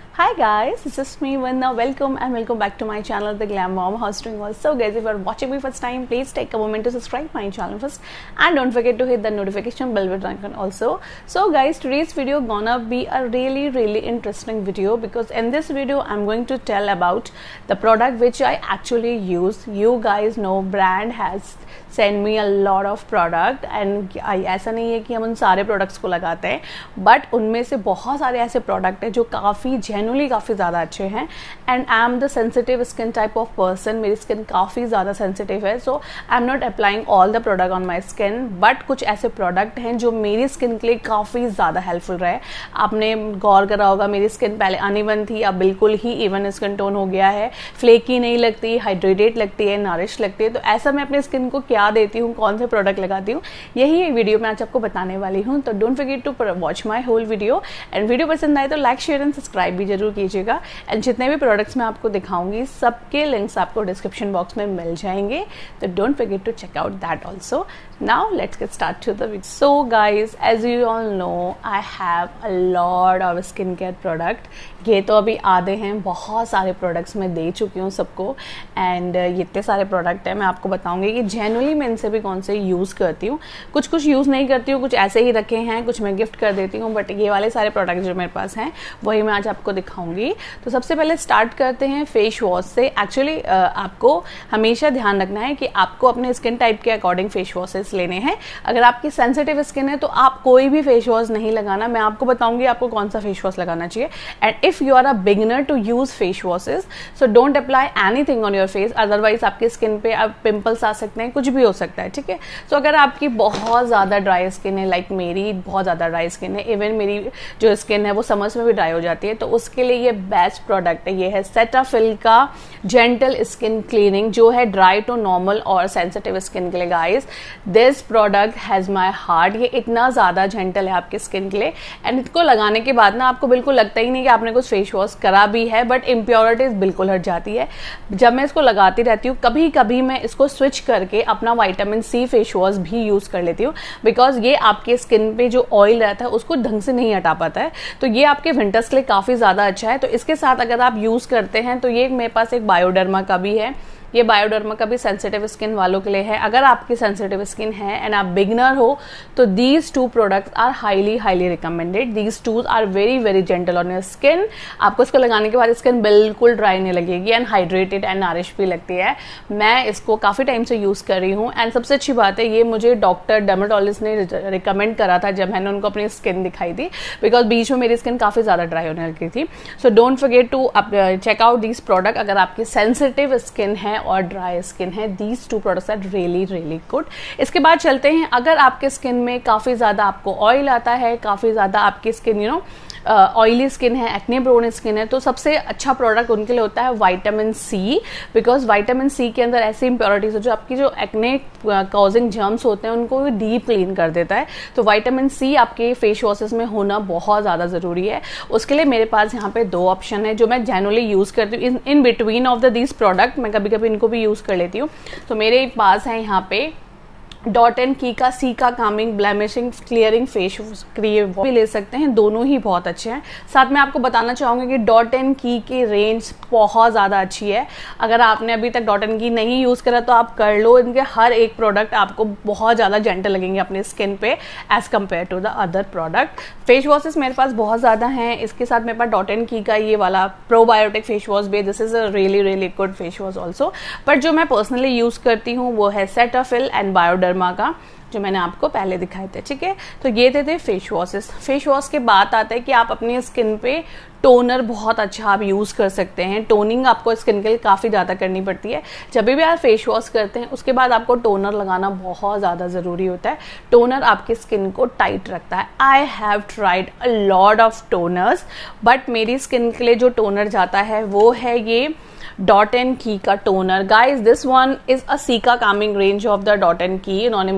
Hi guys, this is me Vanna. Welcome and welcome back to my channel, The Glam Mom. How's doing all? So guys, if you are watching me first time, please take a moment to subscribe my channel first and don't forget to hit the notification bell button also. So guys, today's video gonna be a really interesting video because in this video I'm going to tell about the product which I actually use. You guys know brand has send me a lot of product and ऐसा नहीं है कि हम उन सारे products को लगाते हैं, बट उनमें से बहुत सारे ऐसे प्रोडक्ट हैं जो काफ़ी जेन्युइनली काफ़ी ज़्यादा अच्छे हैं. And I am the sensitive skin type of person. मेरी स्किन काफ़ी ज़्यादा सेंसिटिव है, so I am not applying all the product on my skin, but कुछ ऐसे प्रोडक्ट हैं जो मेरी स्किन के लिए काफ़ी ज़्यादा हेल्पफुल रहे. आपने गौर करा होगा, मेरी स्किन पहले अनइवन थी, अब बिल्कुल ही इवन स्किन टोन हो गया है, फ्लेकी नहीं लगती, हाइड्रेटेड लगती है, नरिश लगती है. तो ऐसा मैं अपनी स्किन को क्या देती हूँ, कौन से प्रोडक्ट लगाती हूँ, यही वीडियो में आज आपको बताने वाली हूँ. तो don't forget to watch my whole video and video पसंद आए तो लाइक शेयर एंड सब्सक्राइब भी जरूर कीजिएगा. एंड जितने भी प्रोडक्ट्स मैं आपको दिखाऊंगी सबके लिंक्स आपको डिस्क्रिप्शन बॉक्स में मिल जाएंगे, तो don't forget to check out that also. Now let's get start to the video. So guys, as you all know, I have a lot of skin care product. ये तो अभी आधे हैं, बहुत सारे प्रोडक्ट्स मैं दे चुकी हूँ सबको. एंड ये इतने सारे प्रोडक्ट हैं, मैं आपको बताऊंगी कि जेन्युइनली मैं इनसे भी कौन से यूज़ करती हूँ. कुछ यूज़ नहीं करती हूँ, कुछ ऐसे ही रखे हैं, कुछ मैं गिफ्ट कर देती हूँ, बट ये वाले सारे प्रोडक्ट जो मेरे पास हैं वही मैं आज आपको दिखाऊंगी. तो सबसे पहले स्टार्ट करते हैं फेस वॉश से. एक्चुअली आपको हमेशा ध्यान रखना है कि आपको अपने स्किन टाइप के अकॉर्डिंग फेस वॉशेस लेने हैं. अगर आपकी सेंसिटिव स्किन है तो आप कोई भी फेस वॉश नहीं लगाना. मैं आपको बताऊंगी आपको कौन सा फेस वॉश लगाना चाहिए. And if you are a beginner to use face washes, so don't apply anything on your face, otherwise आपकी स्किन पे अब पिंपल्स आ सकते हैं, कुछ भी हो सकता है. ठीक है, सो अगर आपकी बहुत ज़्यादा ड्राई स्किन है, लाइक मेरी बहुत ज़्यादा ड्राई स्किन है, इवन मेरी जो स्किन है वो समर्स में भी ड्राई हो जाती है, तो उसके लिए ये बेस्ट प्रोडक्ट है. ये है सेटाफिल का जेंटल स्किन क्लीनिंग, जो है ड्राई टू नॉर्मल और सेंसिटिव स्किन के लिए. Guys, this product has my heart. ये इतना ज़्यादा जेंटल है आपकी स्किन के लिए, एंड इसको लगाने के बाद ना आपको बिल्कुल लगता ही नहीं कि आपने कुछ फेस वॉश करा भी है, बट इम्प्योरिटीज बिल्कुल हट जाती है. जब मैं इसको लगाती रहती हूँ, कभी कभी मैं इसको स्विच करके अपना विटामिन सी फेस वॉश भी यूज कर लेती हूँ, बिकॉज ये आपके स्किन पे जो ऑयल रहता है उसको ढंग से नहीं हटा पाता है. तो ये आपके विंटर्स के लिए काफी ज्यादा अच्छा है. तो इसके साथ अगर आप यूज करते हैं तो ये मेरे पास एक बायोडर्मा का भी है. ये बायोडर्मा का भी सेंसिटिव स्किन वालों के लिए है. अगर आपकी सेंसिटिव स्किन है एंड आप बिगनर हो तो these two products are highly recommended. These two are very gentle on your skin. आपको इसको लगाने के बाद स्किन बिल्कुल ड्राई नहीं लगेगी एंड हाइड्रेटेड एंड नारिश भी लगती है. मैं इसको काफी टाइम से यूज कर रही हूँ एंड सबसे अच्छी बात है, ये मुझे डॉक्टर डर्मेटोलॉजिस्ट ने रिकमेंड करा था जब मैंने उनको अपनी स्किन दिखाई थी, बिकॉज बीच में मेरी स्किन काफी ज्यादा ड्राई होने लगी थी. So don't forget to check out these product. अगर आपकी सेंसिटिव स्किन है और ड्राई स्किन है, these two products are really good. इसके बाद चलते हैं, अगर आपके स्किन में काफी ज्यादा आपको ऑयल आता है, काफी ज्यादा आपकी स्किन ऑयली स्किन है, एक्ने प्रोन स्किन है, तो सबसे अच्छा प्रोडक्ट उनके लिए होता है vitamin C, because vitamin C के अंदर ऐसी इंप्योरिटीज है जो आपकी जो एक्ने कॉजिंग जर्म्स होते हैं उनको डीप क्लीन कर देता है. तो विटामिन सी आपके फेस वॉशेस में होना बहुत ज्यादा जरूरी है. उसके लिए मेरे पास यहाँ पे दो ऑप्शन है जो मैं जनरली यूज करती हूँ. In between of the these product मैं कभी कभी इनको भी यूज कर लेती हूँ. तो मेरे पास है यहाँ पे डॉट एंड की का cica calming blemishing clearing face cream भी ले सकते हैं. दोनों ही बहुत अच्छे हैं. साथ में आपको बताना चाहूंगी कि डॉट एंड की की रेंज बहुत ज़्यादा अच्छी है. अगर आपने अभी तक डॉट एंड की नहीं यूज़ करा तो आप कर लो. इनके हर एक प्रोडक्ट आपको बहुत ज़्यादा जेंटल लगेंगे अपने स्किन पे as compare to the other product. Face washes मेरे पास बहुत ज़्यादा हैं. इसके साथ मेरे पास डॉट एंड की का ये वाला प्रोबायोटिक फेस वॉश भी, this is a really good face wash also. But जो मैं पर्सनली यूज़ करती हूँ वो है सेटाफिल एंड बायोडर्मा का, जो मैंने आपको पहले दिखाए थे. ठीक है, तो ये थे फेस वॉशेस. फेस वॉश के बाद आता है कि आप अपनी स्किन पे टोनर बहुत अच्छा आप यूज कर सकते हैं. टोनिंग आपको स्किन के लिए काफी ज्यादा करनी पड़ती है. जब भी आप फेस वॉश करते हैं उसके बाद आपको टोनर लगाना बहुत ज्यादा जरूरी होता है. टोनर आपकी स्किन को टाइट रखता है. I have tried a lot of toners, but मेरी स्किन के लिए जो टोनर जाता है वो है ये डॉट एंड की का toner. Guys, this one is a cica calming range of the Dot and Key. इन्होंने मुझे कुछ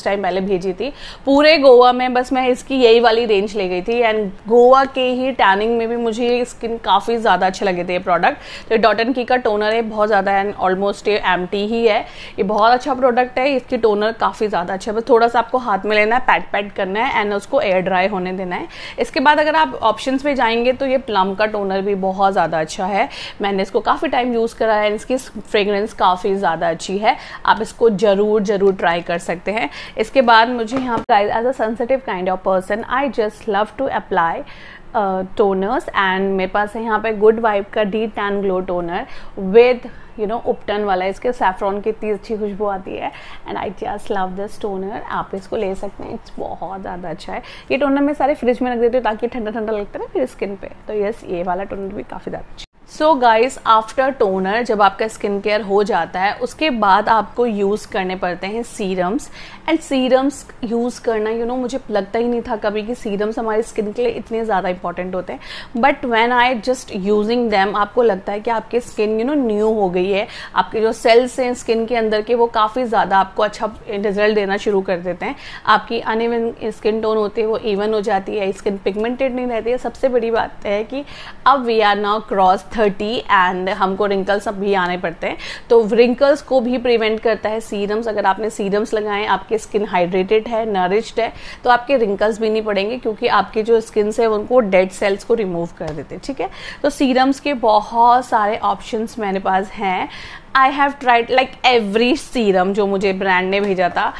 टाइम पहले भेजी थी। पूरे गोवा में बस मैं इसकी यही वाली रेंज ले गई थी एंड गोवा के ही टैनिंग में भी मुझे ये स्किन काफ़ी ज़्यादा अच्छे लगे थे ये प्रोडक्ट। तो डॉट एंड की का टोनर है, बहुत ज़्यादा एंड ऑलमोस्ट ये एम्प्टी ही है। ये बहुत अच्छा प्रोडक्ट है, इसकी टोनर काफ़ी ज़्यादा अच्छा है। बस थोड़ा सा आपको हाथ में लेना है, पैट पैट करना है एंड उसको एयर ड्राई होने देना है। इसके बाद अगर आप ऑप्शंस पे जाएंगे तो ये प्लम का टोनर भी बहुत ज़्यादा अच्छा है। मैंने इसको काफ़ी टाइम यूज़ करा है, इसकी फ्रेग्रेंस काफ़ी ज़्यादा अच्छी है। आप इसको ज़रूर ट्राई कर सकते हैं। इसके बाद मुझे यहाँ पर as a sensitive kind of person I just love to apply toners and मेरे पास है यहाँ पे गुड वाइब का detan glow toner with ubtan वाला। इसके सैफ्रॉन की इतनी अच्छी खुशबू आती है and I just love this toner. आप इसको ले सकते हैं, इट्स बहुत ज़्यादा अच्छा है। ये टोनर मैं सारे फ्रिज में रख देती हूँ ताकि ठंडा ठंडा लगता है ना फिर स्किन पे। तो यस, ये वाला टोनर भी काफ़ी ज़्यादा अच्छा। सो गाइज, आफ्टर टोनर जब आपका स्किन केयर हो जाता है उसके बाद आपको यूज़ करने पड़ते हैं सीरम्स। एंड सीरम्स यूज़ करना मुझे लगता ही नहीं था कभी कि सीरम्स हमारी स्किन के लिए इतने ज़्यादा इंपॉर्टेंट होते हैं। But when I just using them आपको लगता है कि आपकी स्किन न्यू हो गई है। आपके जो सेल्स हैं स्किन के अंदर के वो काफ़ी ज़्यादा आपको अच्छा रिजल्ट देना शुरू कर देते हैं। आपकी अनइवन स्किन टोन होती है वो इवन हो जाती है, स्किन पिगमेंटेड नहीं रहती है। सबसे बड़ी बात है कि अब we are now cross 30 and हमको रिंकल्स अब भी आने पड़ते हैं। तो रिंकल्स को भी प्रिवेंट करता है सीरम्स। अगर आपने सीरम्स लगाए, आपकी स्किन हाइड्रेटेड है, नरिश्ड है, तो आपके रिंकल्स भी नहीं पड़ेंगे क्योंकि आपकी जो स्किन है उनको डेड सेल्स को रिमूव कर देते हैं। ठीक है, तो सीरम्स के बहुत सारे ऑप्शंस मेरे पास हैं। I have tried like every serum जो मुझे ब्रांड ने भेजा था,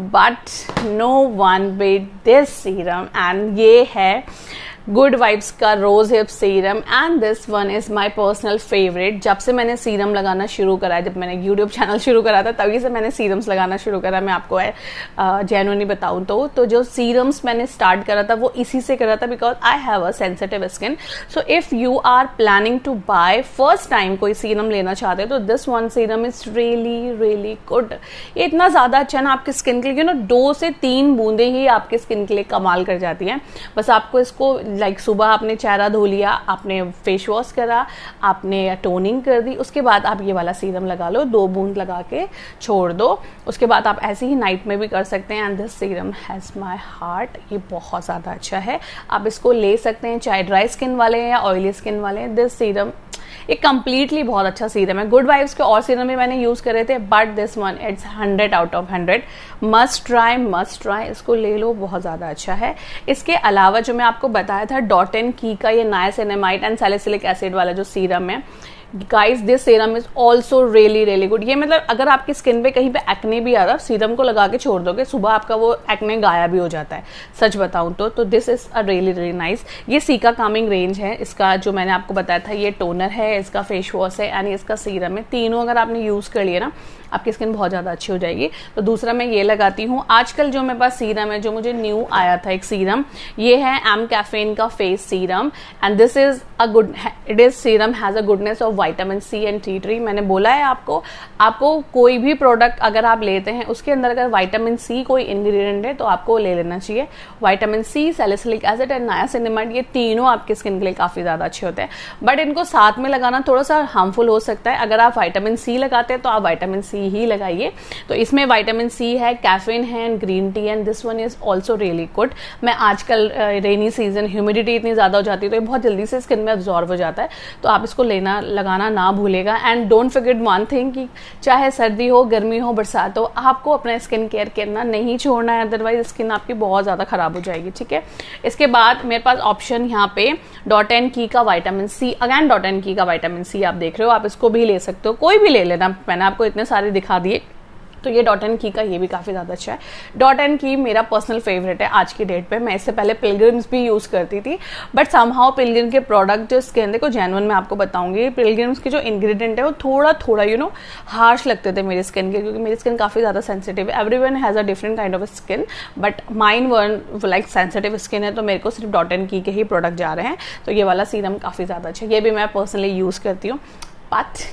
but no one beat this serum and ये है गुड वाइब्स का rose hip serum and this one is my personal favourite. जब से मैंने सीरम लगाना शुरू करा है, जब मैंने यूट्यूब चैनल शुरू करा था तभी से मैंने सीरम्स लगाना शुरू करा। मैं आपको जेन्युइनली बताऊं तो जो सीरम्स मैंने स्टार्ट करा था वो इसी से करा था because I have a sensitive skin. So if you are planning to buy first time कोई सीरम लेना चाहते हैं तो this one serum is really good. ये इतना ज़्यादा अच्छा ना आपकी स्किन के लिए 2 से 3 बूंदे ही आपकी स्किन के लिए कमाल कर जाती हैं। बस आपको इसको लाइक सुबह आपने चेहरा धो लिया, आपने फेस वॉश करा, आपने टोनिंग कर दी, उसके बाद आप ये वाला सीरम लगा लो, 2 बूंद लगा के छोड़ दो। उसके बाद आप ऐसे ही नाइट में भी कर सकते हैं and this serum has my heart. ये बहुत ज़्यादा अच्छा है, आप इसको ले सकते हैं चाहे ड्राई स्किन वाले हैं या ऑयली स्किन वाले हैं। दिस सीरम ये कंप्लीटली बहुत अच्छा सीरम है। गुड वाइब्स के और सीरम भी मैंने यूज करे थे but this one it's 100 out of 100। Must try, इसको ले लो, बहुत ज्यादा अच्छा है। इसके अलावा जो मैं आपको बताया था डॉट एंड की का ये नाइसिनामाइड एंड सैलिसिलिक एसिड वाला जो सीरम है, guys this serum is also really good. ये मतलब अगर आपकी स्किन पे कहीं पे एक्ने भी आ रहा है, सीरम को लगा के छोड़ दोगे, सुबह आपका वो एक्ने गायब भी हो जाता है, सच बताऊं तो this is a really nice. ये सीका कामिंग रेंज है इसका, जो मैंने आपको बताया था। ये टोनर है, इसका फेस वॉश है एंड इसका सीरम है। तीनों अगर आपने यूज कर लिया ना आपकी स्किन बहुत ज्यादा अच्छी हो जाएगी। तो दूसरा मैं ये लगाती हूँ। आजकल जो मेरे पास सीरम है, जो मुझे न्यू आया था एक सीरम, ये है एम कैफेन का face serum and this is a good, it is serum has a goodness of vitamin C and tea tree. मैंने बोला है आपको कोई भी प्रोडक्ट अगर आप लेते हैं उसके अंदर अगर विटामिन सी कोई इंग्रेडिएंट है तो आपको ले लेना चाहिए। Vitamin C, salicylic acid and niacinamide, ये तीनों आपकी स्किन के लिए काफी ज्यादा अच्छे होते हैं बट इनको साथ में लगाना थोड़ा सा हार्मफुल हो सकता है। अगर आप विटामिन सी लगाते हैं तो आप विटामिन सी ही लगाइए। तो इसमें विटामिन सी है, कैफीन है and green tea and this one is also really good. मैं आजकल रेनी सीजन, ह्यूमिडिटी इतनी ज्यादा हो जाती है तो ये बहुत जल्दी से स्किन में अब्जॉर्ब हो जाता है, तो आप इसको लगाना ना भूलेगा। And don't forget one thing कि चाहे सर्दी हो, गर्मी हो, बरसात हो, आपको अपना स्किन केयर करना नहीं छोड़ना है, अदरवाइज स्किन आपकी बहुत ज्यादा खराब हो जाएगी। ठीक है, इसके बाद मेरे पास ऑप्शन यहाँ पे डॉट एंड की का vitamin C, again Dot and Key का विटामिन सी आप देख रहे हो, आप इसको भी ले सकते हो, कोई भी ले लेना, मैंने आपको इतने सारे दिखा दिए। तो ये डॉट एंड की का ये भी काफी ज्यादा अच्छा है। डॉट एंड की मेरा पर्सनल फेवरेट है आज की डेट पे। मैं इससे पहले पिलग्रिम्स भी यूज करती थी बट समहाउ पिलग्रिम के प्रोडक्ट जो स्किन देखो जेन्युइन मैं आपको बताऊंगी, पिलग्रिम्स के जो इंग्रेडिएंट है वो थोड़ा हार्श लगते थे मेरी स्किन के, क्योंकि मेरी स्किन काफी ज्यादा सेंसिटिव है। Everyone has a different kind of skin but mine one like sensitive skin है, तो मेरे को सिर्फ डॉट एंड की के ही प्रोडक्ट जा रहे हैं। तो ये वाला सीरम काफी ज्यादा अच्छा है, ये भी मैं पर्सनली यूज करती हूँ। But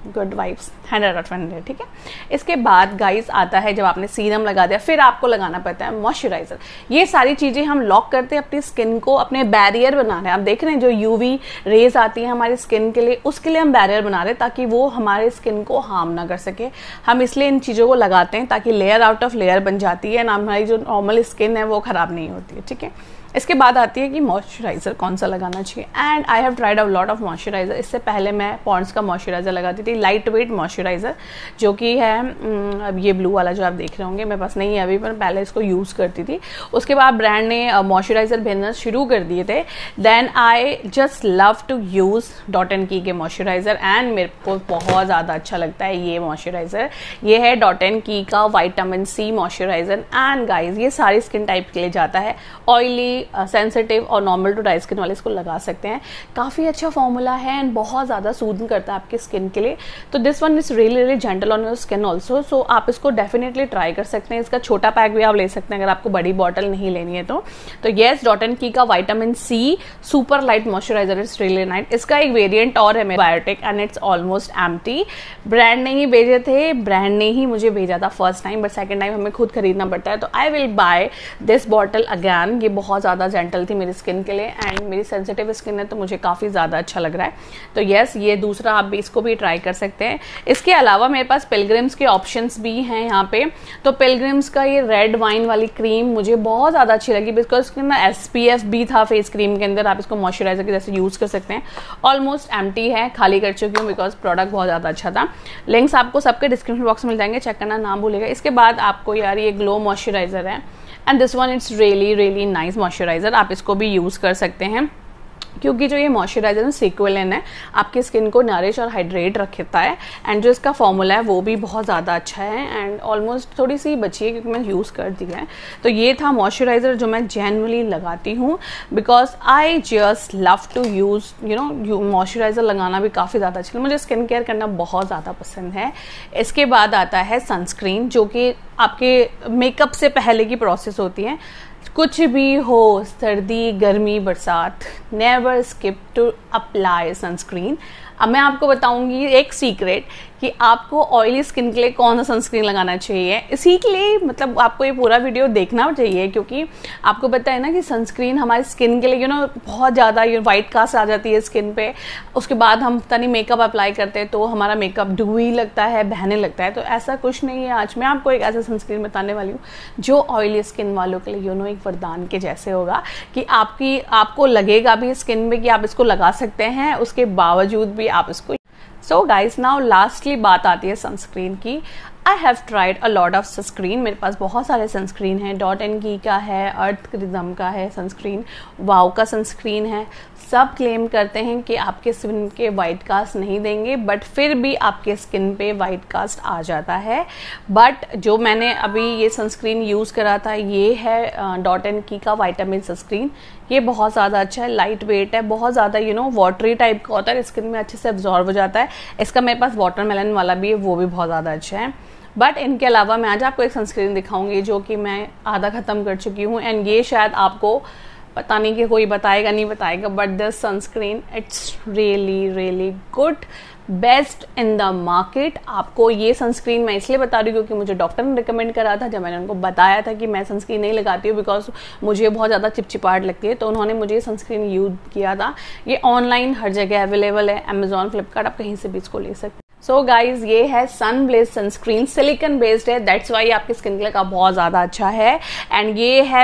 Good Vibes 100 out of 100, ठीक है। इसके बाद गाइस आता है जब आपने सीरम लगा दिया, फिर आपको लगाना पड़ता है मॉइस्चराइजर। ये सारी चीजें हम लॉक करते हैं अपनी स्किन को, अपने बैरियर बना रहे हैं। आप देख रहे हैं जो यूवी रेज आती है हमारी स्किन के लिए, उसके लिए हम बैरियर बना रहे हैं ताकि वो हमारे स्किन को हार्म ना कर सके। हम इसलिए इन चीजों को लगाते हैं ताकि लेयर आउट ऑफ लेयर बन जाती है ना, हमारी जो नॉर्मल स्किन है वो खराब नहीं होती है, ठीक है। इसके बाद आती है कि मॉइस्चराइजर कौन सा लगाना चाहिए, and I have tried a lot of moisturiser. इससे पहले मैं पॉन्ड्स का मॉइस्चराइजर लगाती थी, लाइट वेट मॉइस्चराइजर, जो कि है अब ये ब्लू वाला जो आप देख रहे होंगे, मेरे पास नहीं है अभी, पर पहले इसको यूज़ करती थी। उसके बाद ब्रांड ने मॉइस्चराइजर भेजना शुरू कर दिए थे, then I just love to use Dot and Key के मॉइस्चराइजर, एंड मेरे को बहुत ज़्यादा अच्छा लगता है ये मॉइस्चराइजर। ये है डॉट एंड की का vitamin C moisturiser, and guys ये सारी स्किन टाइप के लिए जाता है। ऑयली, सेंसिटिव और नॉर्मल टू ड्राई स्किन वाले इसको लगा सकते हैं। काफ़ी अच्छा फॉर्मूला है एंड बहुत ज़्यादा सूदिंग करता है आपकी स्किन के लिए। तो this one is really really gentle on your skin also, so आप इसको डेफिनेटली ट्राई कर सकते हैं। इसका छोटा पैक भी आप ले सकते हैं अगर आपको बड़ी बॉटल नहीं लेनी है तो येस, डॉट एंड की का vitamin C super light moisturiser is really nice. इसका एक वेरिएंट और है biotic and it's almost empty. Brand ने ही भेजे थे, ब्रांड ने ही मुझे भेजा था first time, but second time हमें खुद खरीदना पड़ता है। तो I will buy this bottle again. ये बहुत ज़्यादा जेंटल थी मेरी स्किन के लिए, एंड मेरी सेंसिटिव स्किन है तो मुझे काफ़ी ज़्यादा अच्छा लग रहा है। तो येस, ये दूसरा आप भी इसको भी ट्राई कर सकते हैं। इसके अलावा मेरे पास पिलग्रिम्स के ऑप्शंस भी हैं यहाँ पे। तो पिलग्रिम्स का ये रेड वाइन वाली क्रीम मुझे बहुत ज़्यादा अच्छी लगी, बिकॉज इसके ना SPF भी था फेस क्रीम के अंदर। आप इसको मॉइस्चराइजर के जैसे यूज़ कर सकते हैं। ऑलमोस्ट एम्प्टी है, खाली कर चुकी हूँ बिकॉज प्रोडक्ट बहुत ज़्यादा अच्छा था। लिंक्स आपको सबके डिस्क्रिप्शन बॉक्स में मिल जाएंगे, चेक करना ना भूलेगा। इसके बाद आपको यार ये ग्लो मॉइस्चराइजर है, and this one it's really really nice moisturiser. आप इसको भी यूज़ कर सकते हैं क्योंकि जो ये मॉइस्चराइजर है सीक्वेलिन है, आपकी स्किन को नरिश और हाइड्रेट रखता है, एंड जो इसका फॉर्मूला है वो भी बहुत ज़्यादा अच्छा है, एंड ऑलमोस्ट थोड़ी सी बची है क्योंकि मैं यूज़ कर दी है। तो ये था मॉइस्चराइजर जो मैं जेन्युइनली लगाती हूँ, because I just love to use moisturiser लगाना भी काफ़ी ज़्यादा अच्छा, मुझे स्किन केयर करना बहुत ज़्यादा पसंद है। इसके बाद आता है सनस्क्रीन, जो कि आपके मेकअप से पहले की प्रोसेस होती है। कुछ भी हो, सर्दी, गर्मी, बरसात, never skip to apply sunscreen. अब मैं आपको बताऊंगी एक सीक्रेट कि आपको ऑयली स्किन के लिए कौन सा सनस्क्रीन लगाना चाहिए। इसी के लिए मतलब आपको ये पूरा वीडियो देखना चाहिए, क्योंकि आपको पता है ना कि सनस्क्रीन हमारी स्किन के लिए बहुत ज़्यादा वाइट कास्ट आ जाती है स्किन पे। उसके बाद हम पता नहीं मेकअप अप्लाई करते हैं तो हमारा मेकअप डूई लगता है, बहने लगता है। तो ऐसा कुछ नहीं है। आज मैं आपको एक ऐसा सनस्क्रीन बताने वाली हूँ जो ऑयली स्किन वालों के लिए एक वरदान के जैसे होगा, कि आपको लगेगा भी स्किन में कि आप इसको लगा सकते हैं, उसके बावजूद भी आप इसको। सो गाइज, नाउ लास्टली बात आती है सनस्क्रीन की। I have tried a lot of sunscreen. मेरे पास बहुत सारे सनस्क्रीन हैं। डॉट एंड की का है, अर्थ रिदम का है सनस्क्रीन, वाव का सनस्क्रीन है। सब क्लेम करते हैं कि आपके स्किन के वाइट कास्ट नहीं देंगे, बट फिर भी आपके स्किन पे वाइट कास्ट आ जाता है। बट जो मैंने अभी ये सनस्क्रीन यूज़ करा था, ये है डॉट एंड की का विटामिन सनस्क्रीन। ये बहुत ज़्यादा अच्छा है, लाइट वेट है, बहुत ज़्यादा वाटरी टाइप का होता है, स्किन में अच्छे से एब्जॉर्ब हो जाता है। इसका मेरे पास वाटरमेलन वाला भी है, वो भी बहुत ज़्यादा अच्छा है। बट इनके अलावा मैं आज आपको एक सनस्क्रीन दिखाऊंगी जो कि मैं आधा ख़त्म कर चुकी हूँ, एंड ये शायद आपको पता नहीं कि कोई बताएगा नहीं बताएगा, but this sunscreen it's really really good, best in the market. आपको ये सनस्क्रीन मैं इसलिए बता रही हूँ क्योंकि मुझे डॉक्टर ने रिकमेंड करा था। जब मैंने उनको बताया था कि मैं सनस्क्रीन नहीं लगाती हूँ बिकॉज मुझे बहुत ज़्यादा चिपचिपाहट लगती है, तो उन्होंने मुझे ये सनस्क्रीन यूज किया था। ये ऑनलाइन हर जगह अवेलेबल है, अमेजॉन, फ्लिपकार्ट, आप कहीं से भी इसको ले सकते हैं। सो गाइज, ये है सनब्लेज सनस्क्रीन, सिलिकॉन बेस्ड है, दैट्स वाई आपकी स्किन के लिए का बहुत ज़्यादा अच्छा है। एंड ये है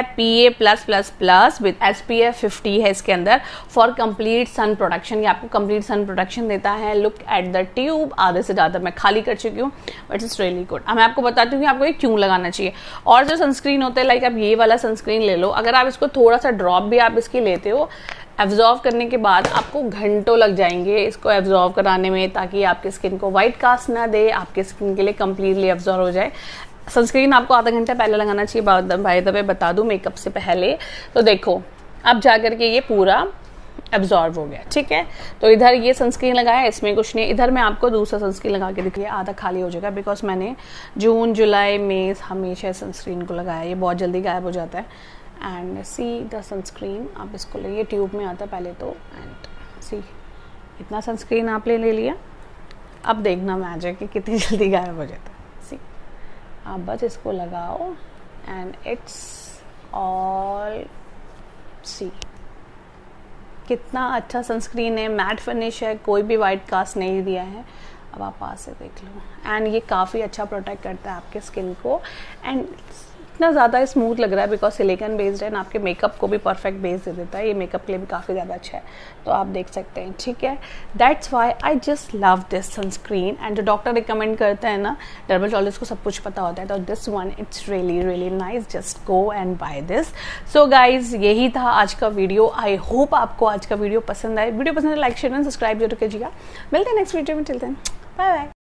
PA+++ विद SPF 50 है इसके अंदर, फॉर कंप्लीट सन प्रोटेक्शन। ये आपको कंप्लीट सन प्रोटेक्शन देता है। लुक एट द ट्यूब, आधे से ज़्यादा मैं खाली कर चुकी हूँ, बट इट्स रियली गुड। अब मैं आपको बताती हूँ कि आपको ये क्यों लगाना चाहिए। और जो सनस्क्रीन होते हैं, लाइक आप ये वाला सनस्क्रीन ले लो, अगर आप इसको थोड़ा सा ड्रॉप भी आप इसकी लेते हो, एब्जॉर्व करने के बाद आपको घंटों लग जाएंगे इसको एब्जॉर्व कराने में, ताकि आपके स्किन को वाइट कास्ट ना दे, आपके स्किन के लिए कम्प्लीटली एब्जॉर्व हो जाए। सनस्क्रीन आपको आधा घंटा पहले लगाना चाहिए, बाय द वे बता दूं, मेकअप से पहले। तो देखो अब जा करके ये पूरा एब्जॉर्व हो गया, ठीक है। तो इधर ये सनस्क्रीन लगाया, इसमें कुछ नहीं। इधर मैं आपको दूसरा सनस्क्रीन लगा के दिखाइए, आधा खाली हो जाएगा बिकॉज मैंने जून, जुलाई, मई हमेशा सनस्क्रीन को लगाया, ये बहुत जल्दी गायब हो जाता है। एंड सी द सनस्क्रीन, आप इसको ले, ये ट्यूब में आता है पहले तो, एंड सी इतना सनस्क्रीन आप ले लिया। अब देखना मैजिक कि कितनी जल्दी गायब हो जाता है। सी, आप बस इसको लगाओ एंड इट्स ऑल, सी कितना अच्छा सनस्क्रीन है, मैट फिनिश है, कोई भी वाइट कास्ट नहीं दिया है। अब आप पास से देख लो, एंड ये काफ़ी अच्छा प्रोटेक्ट करता है आपके स्किन को, एंड इतना ज़्यादा स्मूथ लग रहा है बिकॉज सिलिकॉन बेस्ड है, ना आपके मेकअप को भी परफेक्ट बेस दे देता है। ये मेकअप के लिए भी काफ़ी ज़्यादा अच्छा है, तो आप देख सकते हैं, ठीक है। That's why I just love this sunscreen, and जो डॉक्टर रिकमेंड करते हैं ना, डर्मेटोलॉजिस्ट को सब कुछ पता होता है, तो this one it's really really nice, just go and buy this. So guys, यही था आज का वीडियो। आई होप आपको आज का वीडियो पसंद आए। वीडियो पसंद है लाइक शेयर एंड सब्सक्राइब जरूर कीजिएगा। मिलते हैं नेक्स्ट वीडियो में, चलते हैं, बाय बाय।